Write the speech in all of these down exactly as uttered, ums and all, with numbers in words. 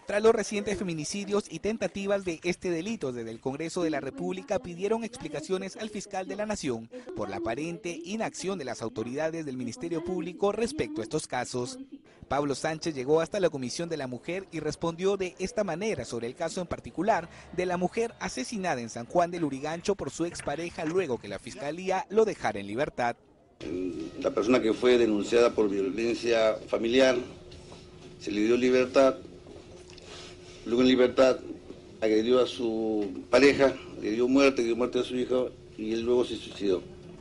Tras los recientes feminicidios y tentativas de este delito, desde el Congreso de la República pidieron explicaciones al fiscal de la Nación por la aparente inacción de las autoridades del Ministerio Público respecto a estos casos. Pablo Sánchez llegó hasta la Comisión de la Mujer y respondió de esta manera sobre el caso en particular de la mujer asesinada en San Juan del Lurigancho por su expareja luego que la Fiscalía lo dejara en libertad. La persona que fue denunciada por violencia familiar se le dio libertad. Luego en libertad agredió a su pareja, le dio muerte, le dio muerte a su hijo y él luego se suicidó.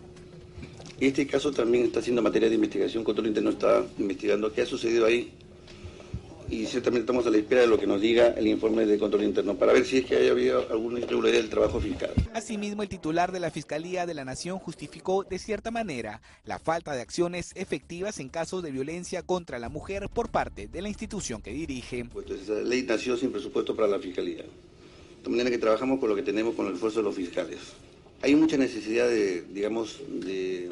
Este caso también está siendo materia de investigación. Control Interno está investigando qué ha sucedido ahí y ciertamente estamos a la espera de lo que nos diga el informe de Control Interno para ver si es que haya habido alguna irregularidad del trabajo fiscal. Asimismo, el titular de la Fiscalía de la Nación justificó de cierta manera la falta de acciones efectivas en casos de violencia contra la mujer por parte de la institución que dirige. Pues esa ley nació sin presupuesto para la Fiscalía, de manera que trabajamos con lo que tenemos, con el esfuerzo de los fiscales. Hay mucha necesidad de, digamos, de,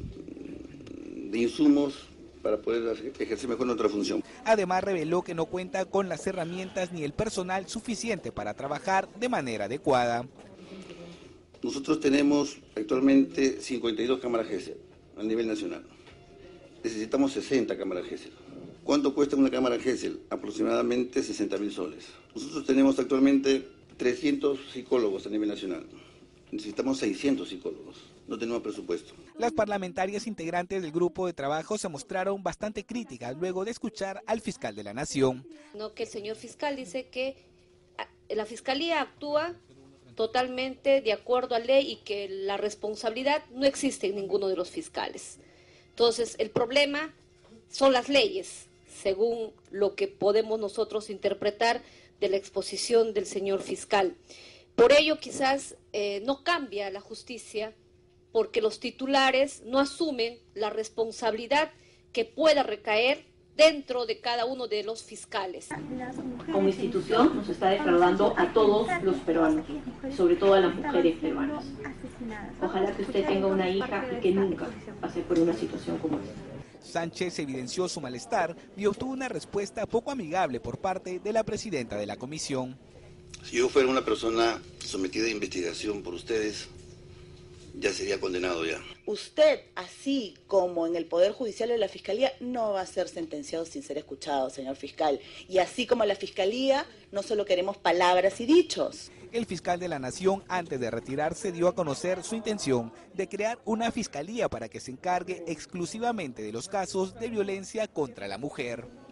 de insumos para poder ejercer mejor nuestra función. Además, reveló que no cuenta con las herramientas ni el personal suficiente para trabajar de manera adecuada. Nosotros tenemos actualmente cincuenta y dos cámaras Gesell a nivel nacional. Necesitamos sesenta cámaras Gesell. ¿Cuánto cuesta una cámara Gesell? Aproximadamente sesenta mil soles. Nosotros tenemos actualmente trescientos psicólogos a nivel nacional. Necesitamos seiscientos psicólogos. No tenemos presupuesto. Las parlamentarias integrantes del grupo de trabajo se mostraron bastante críticas luego de escuchar al fiscal de la Nación. No, que el señor fiscal dice que la Fiscalía actúa totalmente de acuerdo a ley y que la responsabilidad no existe en ninguno de los fiscales. Entonces, el problema son las leyes, según lo que podemos nosotros interpretar de la exposición del señor fiscal. Por ello, quizás eh, no cambia la justicia, porque los titulares no asumen la responsabilidad que pueda recaer dentro de cada uno de los fiscales. Como institución nos está defraudando a todos los peruanos, sobre todo a las mujeres peruanas. Ojalá que usted tenga una hija y que nunca pase por una situación como esta. Sánchez evidenció su malestar y obtuvo una respuesta poco amigable por parte de la presidenta de la comisión. Si yo fuera una persona sometida a investigación por ustedes, ya sería condenado ya. Usted, así como en el Poder Judicial de la Fiscalía, no va a ser sentenciado sin ser escuchado, señor fiscal. Y así como la Fiscalía, no solo queremos palabras y dichos. El fiscal de la Nación, antes de retirarse, dio a conocer su intención de crear una fiscalía para que se encargue exclusivamente de los casos de violencia contra la mujer.